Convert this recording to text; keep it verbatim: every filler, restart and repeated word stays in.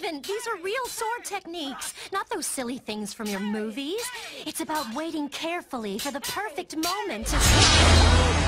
Raven, these are real sword techniques, not those silly things from your movies. It's about waiting carefully for the perfect moment to...